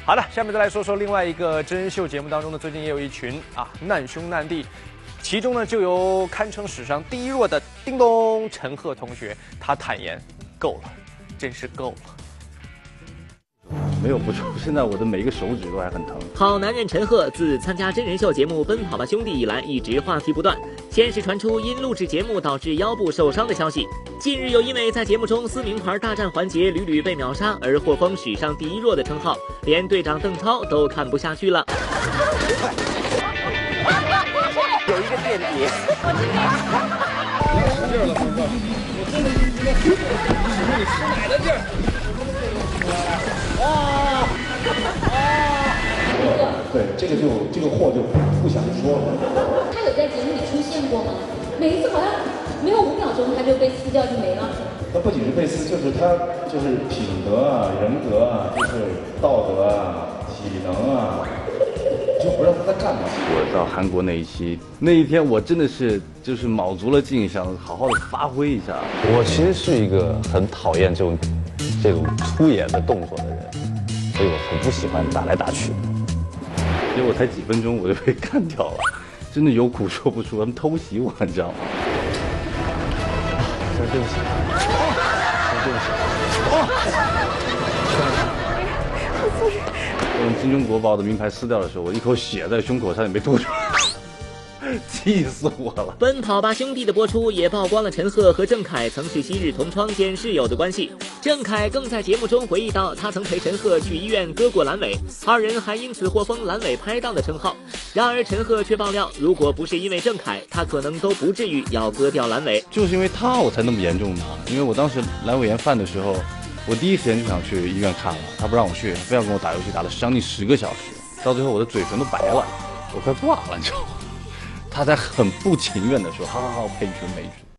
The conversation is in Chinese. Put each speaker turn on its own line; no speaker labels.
好的，下面再来说说另外一个真人秀节目当中呢，最近也有一群难兄难弟，其中呢就有堪称史上第一弱的叮咚陈赫同学，他坦言够了，真是够了。
没有不错，现在我的每一个手指都还很疼。
好男人陈赫自参加真人秀节目《奔跑吧兄弟》以来，一直话题不断。先是传出因录制节目导致腰部受伤的消息，近日又因为在节目中撕名牌大战环节屡屡被秒杀而获封史上第一弱的称号，连队长邓超都看不下去了。
有一个垫底。
使劲了，哥哥！我真的是觉得你吃奶的劲儿。
对，这个货就不想说了。
他有在节目里出现过吗？每一次好像没有5秒钟他就被撕掉就没了。
他不仅是被撕，就是他就是品德啊、人格啊，就是道德啊、体能啊，就不知道他在干嘛。
我到韩国那一期，那一天我真的是就是卯足了劲，想好好的发挥一下。
我其实是一个很讨厌这种粗野的动作的人，所以我很不喜欢打来打去。
结果才几分钟我就被干掉了，真的有苦说不出，他们偷袭我，你知道吗？
真对不起，真对不起。
用金钟国把我的名牌撕掉的时候，我一口血在胸口差点没吐出来。 气死我了！
奔跑吧兄弟的播出也曝光了陈赫和郑恺曾是昔日同窗兼室友的关系。郑恺更在节目中回忆到，他曾陪陈赫去医院割过阑尾，二人还因此获封阑尾拍档的称号。然而陈赫却爆料，如果不是因为郑恺，他可能都不至于要割掉阑尾。
就是因为他我才那么严重的，因为我当时阑尾炎犯的时候，我第一时间就想去医院看了，他不让我去，非要跟我打游戏，打了将近10个小时，到最后我的嘴唇都白了，我快挂了，你知道吗？他才很不情愿的说：“好好好，陪你去，陪你去。”